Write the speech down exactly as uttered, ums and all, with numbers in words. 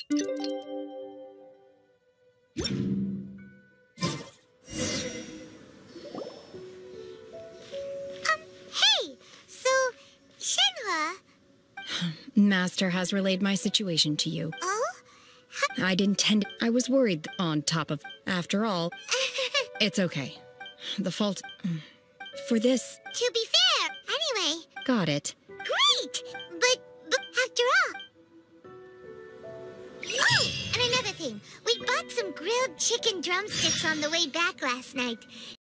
Hey! So, Shenhua... Master has relayed my situation to you. Oh? I didn't tend... I was worried on top of... After all, it's okay. The fault... For this... To be fair, anyway. Got it. Great! But, but after all... Oh, and another thing. We bought some grilled chicken drumsticks on the way back last night.